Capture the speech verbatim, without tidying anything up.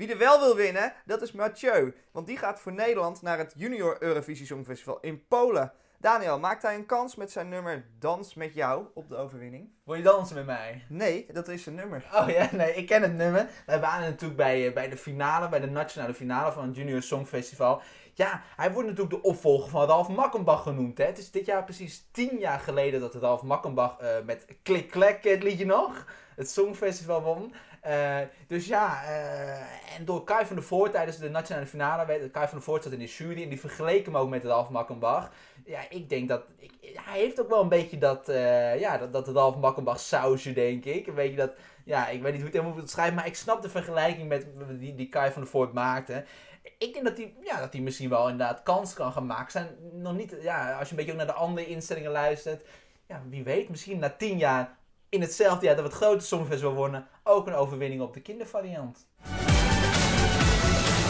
Wie er wel wil winnen, dat is Mathieu. Want die gaat voor Nederland naar het Junior Eurovisie Songfestival in Polen. Daniel, maakt hij een kans met zijn nummer Dans met jou op de overwinning? Wil je dansen met mij? Nee, dat is een nummer. Oh ja, nee, ik ken het nummer. Wij waren natuurlijk bij, bij de finale, bij de nationale finale van het Junior Songfestival. Ja, hij wordt natuurlijk de opvolger van Ralf Makkenbach genoemd. Hè? Het is dit jaar precies tien jaar geleden dat Ralf Makkenbach uh, met Klik Klek, het liedje nog, het Songfestival won. Uh, dus ja, uh, en door Kai van der Voort tijdens de nationale finale, Kai van der Voort zat in de jury en die vergeleek hem ook met Ralf Makkenbach. Ja, ik denk dat, ik, hij heeft ook wel een beetje dat, uh, ja, dat, dat Ralf Makkenbach sausje, denk ik. Een beetje dat, ja, ik weet niet hoe ik het helemaal moet schrijven, maar ik snap de vergelijking met die, die Kai van der Voort maakte. Ik denk dat hij, ja, dat hij misschien wel inderdaad kans kan gaan maken. Zijn nog niet, ja, als je een beetje ook naar de andere instellingen luistert, ja, wie weet, misschien na tien jaar in hetzelfde jaar dat we het grote Songfestival wonnen, ook een overwinning op de kindervariant.